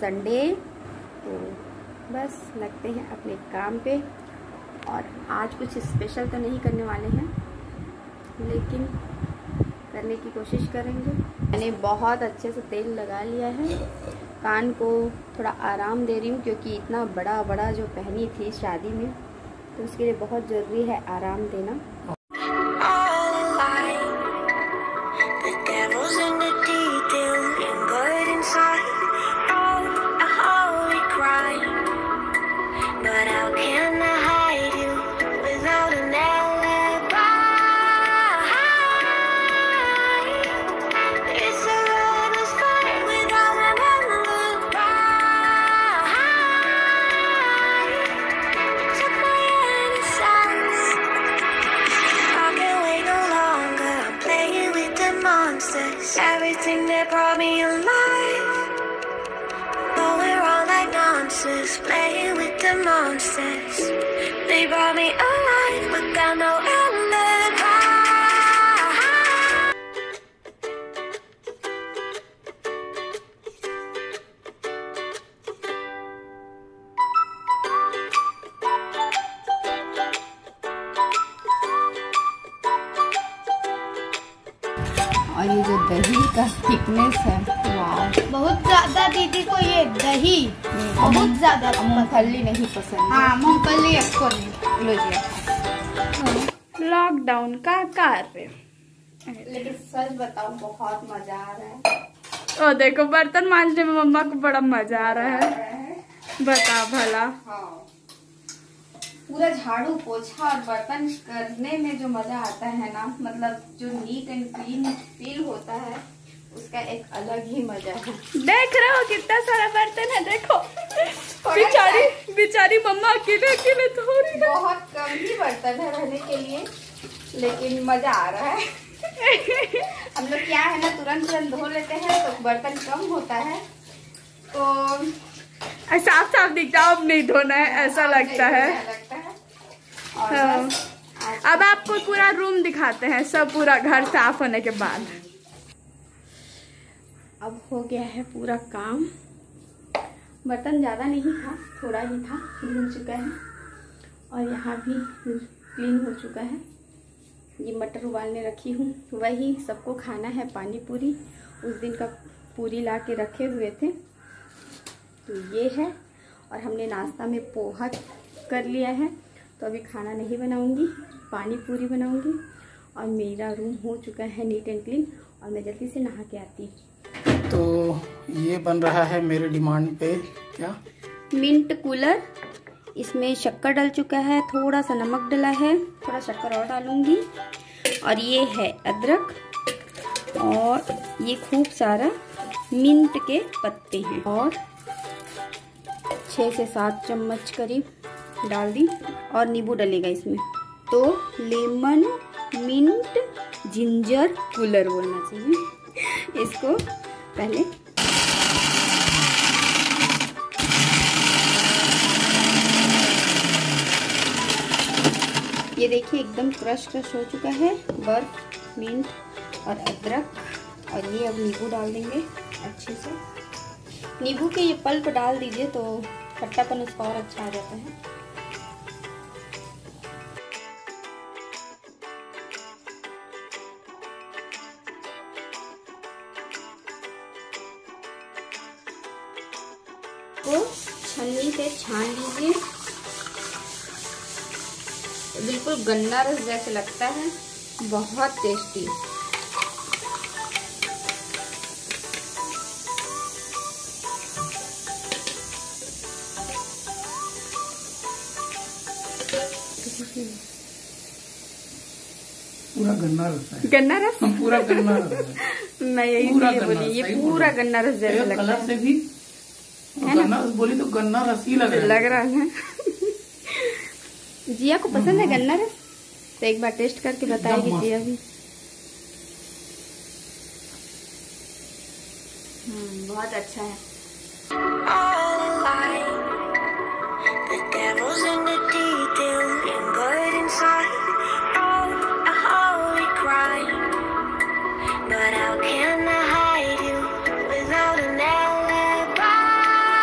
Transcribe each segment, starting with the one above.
Sunday, तो बस लगते हैं अपने काम पे। और आज कुछ स्पेशल तो नहीं करने वाले हैं, लेकिन करने की कोशिश करेंगे। मैंने बहुत अच्छे से तेल लगा लिया है, कान को थोड़ा आराम दे रही हूँ क्योंकि इतना बड़ा बड़ा जो पहनी थी शादी में, तो उसके लिए बहुत ज़रूरी है आराम देना। Everything that brought me alive, but we're all like monsters, playing with the monsters. They brought me alive, but got no alibi. और ये जो दही का थिकनेस है, वाह, बहुत ज्यादा दीदी को ये दही बहुत ज्यादा। मूंगफली नहीं पसंद। हाँ, मूंगफली आपको नहीं। लो जी, लॉकडाउन का कार्य। लेकिन सच बताऊं बहुत मजा आ रहा है। ओ देखो, बर्तन मांजने में मम्मा को बड़ा मजा आ रहा है। बता भला। हाँ, पूरा झाड़ू पोछा और बर्तन करने में जो मजा आता है ना, मतलब जो नीट एंड क्लीन फील होता है, उसका एक अलग ही मजा है। देख रहे हो कितना सारा बर्तन है, देखो। बेचारी मम्मा अकेले अकेले धो रही है। बहुत कम ही बर्तन है रहने के लिए, लेकिन मजा आ रहा है। हम लोग क्या है ना, तुरंत धो लेते हैं तो बर्तन कम होता है, तो साफ साफ दिखता है, अब नहीं धोना है ऐसा लगता है। और हाँ। अब आपको पूरा रूम दिखाते हैं, सब पूरा घर साफ होने के बाद। अब हो गया है पूरा काम। बर्तन ज़्यादा नहीं था, थोड़ा ही था, धुल चुका है। और यहाँ भी क्लीन हो चुका है। ये मटर उबालने रखी हूँ, वही सबको खाना है पानी पूरी। उस दिन का पूरी ला के रखे हुए थे, तो ये है। और हमने नाश्ता में पोहा कर लिया है, तो अभी खाना नहीं बनाऊंगी, पानी पूरी बनाऊंगी। और मेरा रूम हो चुका है नीट एंड क्लीन, और मैं जल्दी से नहा के आती हूँ। तो ये बन रहा है मेरे डिमांड पे क्या, मिंट कूलर। इसमें शक्कर डल चुका है, थोड़ा सा नमक डला है, थोड़ा शक्कर और डालूंगी। और ये है अदरक, और ये खूब सारा मिंट के पत्ते हैं, और 6 से 7 चम्मच करीब डाल दी। और नींबू डलेगा इसमें, तो लेमन मिंट जिंजर कूलर बोलना चाहिए इसको। पहले ये देखिए एकदम क्रश हो चुका है बर्फ, मिंट और अदरक। और ये अब नींबू डाल देंगे अच्छे से। नींबू के ये पल्प डाल दीजिए तो खट्टापन उसका और अच्छा आ जाता है। को छन्नी से छान लीजिए, बिल्कुल गन्ना रस जैसे लगता है, बहुत टेस्टी। पूरा गन्ना रस है। गन्ना रस, पूरा गन्ना रस है। मैं यही बोली, ये पूरा गन्ना रस जैसा लगता है। कलर से भी गन्ना रस बोली तो गन्ना रस ही लग रहा है। जिया को पसंद है गन्ना रस, तो एक बार टेस्ट करके बताएगी जिया भी। बहुत अच्छा है। But how can I hide you without an alibi?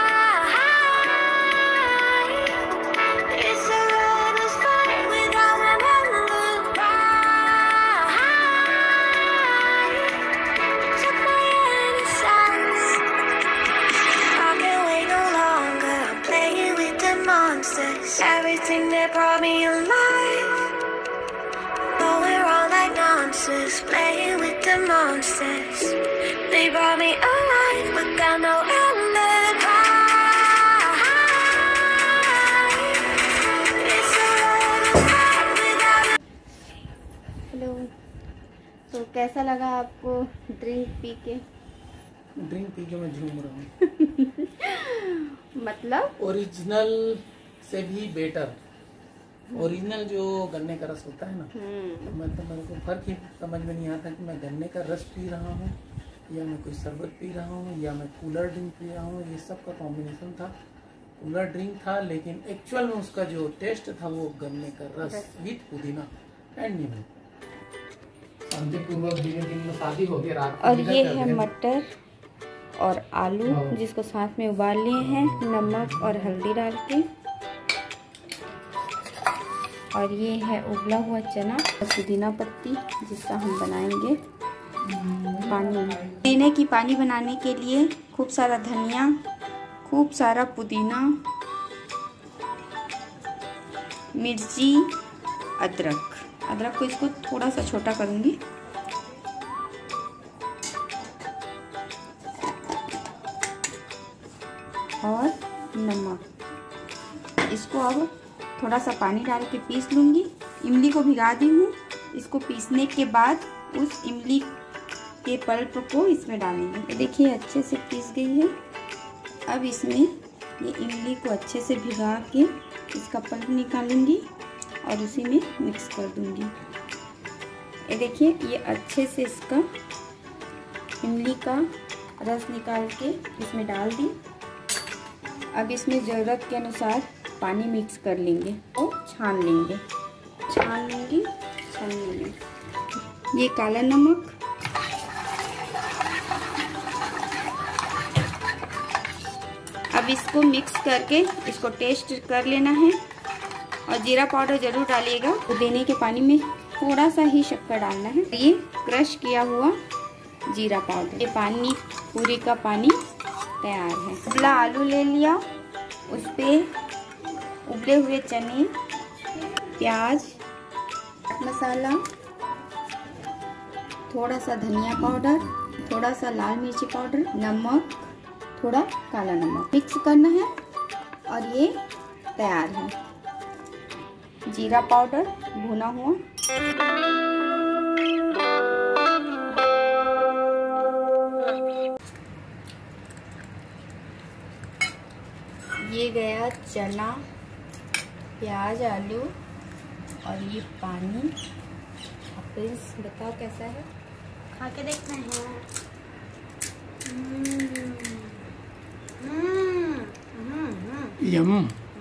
monsters. Everything they brought me alive. But we're all like monsters, playing with the monsters. They brought me alive, but got no ending high. It's a road to fight without. Hello. तो कैसा लगा आपको drink पी के? Drink पी के मैं झूम रहा हूँ। मतलब ओरिजिनल से भी बेटर। ओरिजिनल जो गन्ने का रस होता है ना, तो मेरे को फर्क ही समझ में नहीं आता कि मैं गन्ने का रस पी रहा हूँ या मैं कोई शरबत पी रहा हूँ या मैं कूलर ड्रिंक पी रहा हूँ। ये सब का कॉम्बिनेशन था, कूलर ड्रिंक था, लेकिन एक्चुअल में उसका जो टेस्ट था वो गन्ने का रस विद पुदीना एंड नींबू। शांतिपूर्वक धीरे धीरे शादी हो गई रात। और ये है मटर और आलू जिसको साथ में उबाल लिए हैं नमक और हल्दी डाल के। और ये है उबला हुआ चना और पुदीना पत्ती जिसका हम बनाएंगे पानी। पुदीने की पानी बनाने के लिए खूब सारा धनिया, खूब सारा पुदीना, मिर्ची, अदरक को इसको थोड़ा सा छोटा करूँगी। और नमक, इसको अब थोड़ा सा पानी डाल के पीस लूँगी। इमली को भिगा दी हूँ। इसको पीसने के बाद उस इमली के पल्प को इसमें डालेंगे। देखिए अच्छे से पीस गई है। अब इसमें ये इमली को अच्छे से भिगा के इसका पल्प निकालूंगी और उसी में मिक्स कर दूंगी। ये देखिए ये अच्छे से इसका इमली का रस निकाल के इसमें डाल दी। अब इसमें ज़रूरत के अनुसार पानी मिक्स कर लेंगे और छान लेंगे। ये काला नमक, अब इसको मिक्स करके इसको टेस्ट कर लेना है। और जीरा पाउडर जरूर डालिएगा। पुदीने के पानी में थोड़ा सा ही शक्कर डालना है। ये क्रश किया हुआ जीरा पाउडर। ये पानी पूरी का पानी तैयार है। उबला आलू ले लिया, उस पे उबले हुए चने, प्याज, मसाला, थोड़ा सा धनिया पाउडर, थोड़ा सा लाल मिर्ची पाउडर, नमक, थोड़ा काला नमक मिक्स करना है और ये तैयार है। जीरा पाउडर भुना हुआ, ये गया चना, प्याज, आलू और ये पानी। अब प्रिंस बताओ कैसा है? खा के देखना है। यम।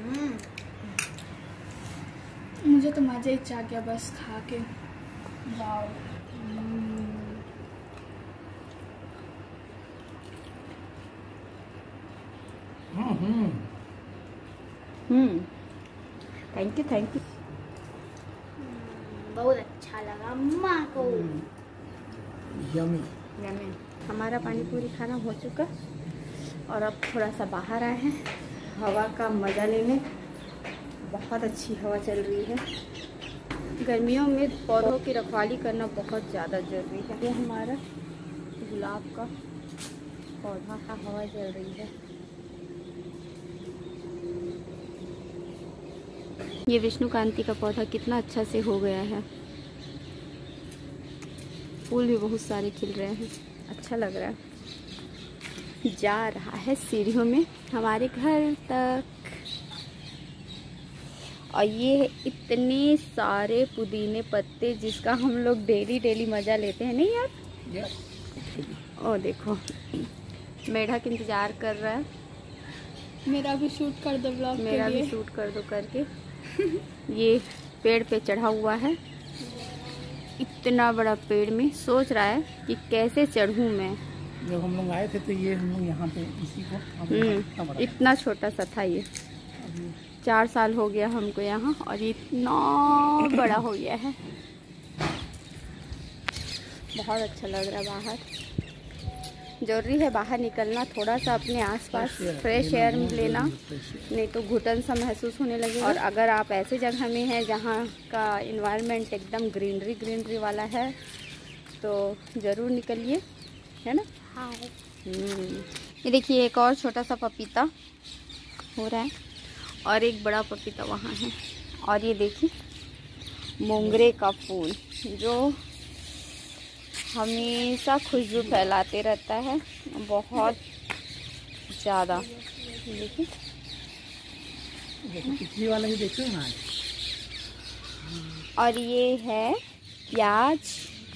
मुझे तो मजा ही आ गया बस खा के। वाओ। Thank you. बहुत अच्छा लगा अम्मा को। यमी। हमारा पानी पूरी खाना हो चुका और अब थोड़ा सा बाहर आए हैं हवा का मज़ा लेने। बहुत अच्छी हवा चल रही है। गर्मियों में पौधों की रखवाली करना बहुत ज़्यादा ज़रूरी है। ये हमारा गुलाब का पौधा का हवा चल रही है। ये विष्णुकांती का पौधा कितना अच्छा से हो गया है। फूल भी बहुत सारे खिल रहे हैं, अच्छा लग रहा है। जा रहा है सीढ़ियों में हमारे घर तक। और ये इतने सारे पुदीने पत्ते जिसका हम लोग डेली मज़ा लेते हैं, नहीं यार? ओ देखो मेढा का इंतज़ार कर रहा है। मेरा भी शूट कर दो ब्लॉग के लिए। मेरा भी शूट कर दो करके। ये पेड़ पे चढ़ा हुआ है, इतना बड़ा पेड़ में सोच रहा है कि कैसे चढ़ूं मैं। जब हम लोग आए थे तो ये हम लोग यहाँ पे इसी को इतना छोटा सा था ये। 4 साल हो गया हमको यहाँ और ये इतना बड़ा हो गया है। बहुत अच्छा लग रहा है बाहर। जरूरी है बाहर निकलना, थोड़ा सा अपने आसपास फ्रेश एयर लेना, नहीं तो घुटन सा महसूस होने लगेगा। और अगर आप ऐसे जगह में हैं जहाँ का इन्वायरमेंट एकदम ग्रीनरी वाला है तो ज़रूर निकलिए, है ना। हाँ। ये देखिए एक और छोटा सा पपीता हो रहा है और एक बड़ा पपीता वहाँ है। और ये देखिए मोंगरे का फूल जो हमेशा खुशबू फैलाते रहता है बहुत ज़्यादा। देखिए पिछली वाला ही देखो ना। और ये है प्याज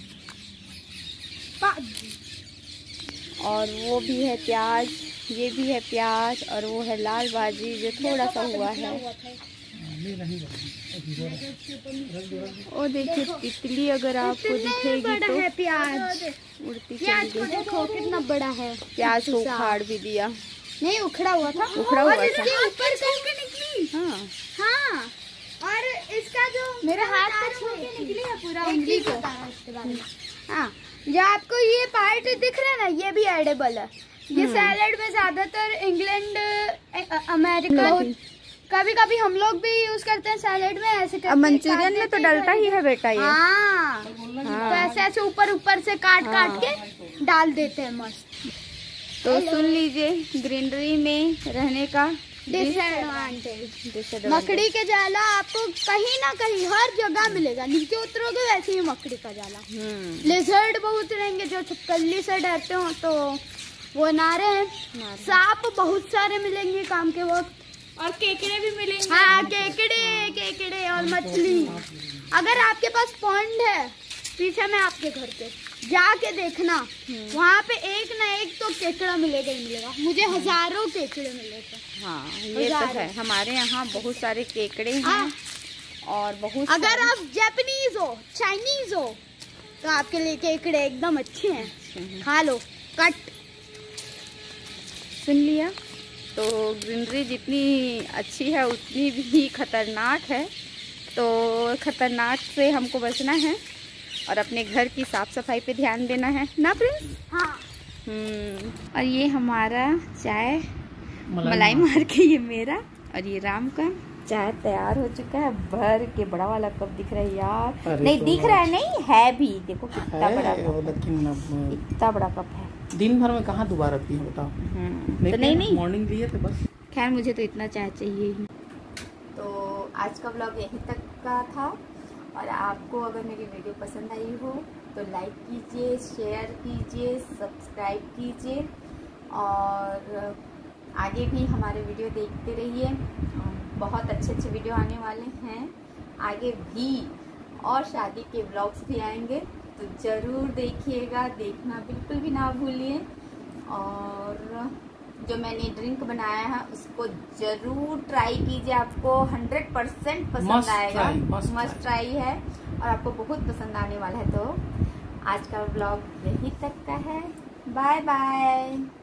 और वो भी है प्याज, ये भी है प्याज और वो है लाल बाजी जो थोड़ा सा हुआ है। और देखिए तितली अगर आपको दिखेगी तो है प्याज उड़ती प्याज चली को गई। देखो कितना बड़ा है। प्याज को उखाड़ भी दिया। नहीं उखड़ा हुआ था, उखड़ा हुआ और था। इसके ऊपर से निकली। हाँ हाँ, और इसका जो मेरे हाथ पे छू के निकली है पूरा उंगली को। हाँ, जो आपको ये पार्ट दिख रहा है ना, ये भी एडिबल है। ये सैलेड में ज्यादातर इंग्लैंड, अमेरिका, कभी कभी हम लोग भी यूज करते हैं सैलेड में। ऐसे अब मंचूरियन में तो डलता ही है बेटा ये। हाँ, तो ऐसे ऐसे ऊपर से काट के डाल देते हैं मस्त। तो सुन लीजिए ग्रीनरी में रहने का डिसएडवांटेज। मकड़ी के जाला आपको कहीं ना कहीं हर जगह मिलेगा, नीचे उतरोगे वैसे ही मकड़ी का जाला। लिजर्ड बहुत रहेंगे जो छिपकली से डरते हो तो वो ना रहे। सांप बहुत सारे मिलेंगे काम के वक्त, और केकड़े भी मिलेंगे। हाँ, केकड़े और मछली। अगर आपके पास पॉन्ड है पीछे में आपके घर के, जाके देखना वहाँ पे एक ना एक तो केकड़ा मिलेगा ही मिलेगा। मुझे हजारों केकड़े मिले थे। हाँ ये तो है, हमारे यहाँ बहुत सारे केकड़े हैं और बहुत अगर आप जापानीज हो, चाइनीज हो तो आपके लिए केकड़े एकदम अच्छे हैं, खा लो कट। सुन लिया। तो ग्रीनरी जितनी अच्छी है उतनी भी खतरनाक है, तो खतरनाक से हमको बचना है और अपने घर की साफ सफाई पे ध्यान देना है ना प्रिंस। हाँ। और ये हमारा चाय मलाई मार के, ये मेरा और ये राम का चाय तैयार हो चुका है। भर के बड़ा वाला कप दिख रहा है यार, नहीं तो दिख रहा है, नहीं है भी, देखो कितना बड़ा है, कप, लेकिन इतना बड़ा कप है। दिन भर में कहाँ दोबारा पी है बताओ। तो नहीं मॉर्निंग लिए थे बस। खैर मुझे तो इतना चाय चाहिए ही। तो आज का ब्लॉग यहीं तक का था और आपको अगर मेरी वीडियो पसंद आई हो तो लाइक कीजिए, शेयर कीजिए, सब्सक्राइब कीजिए और आगे भी हमारे वीडियो देखते रहिए। बहुत अच्छे वीडियो आने वाले हैं आगे भी और शादी के ब्लॉग्स भी आएंगे, तो ज़रूर देखिएगा, देखना बिल्कुल भी ना भूलिए। और जो मैंने ड्रिंक बनाया है उसको ज़रूर ट्राई कीजिए, आपको 100% पसंद आएगा। मस्ट ट्राई है और आपको बहुत पसंद आने वाला है। तो आज का ब्लॉग यहीं तक का है। Bye bye.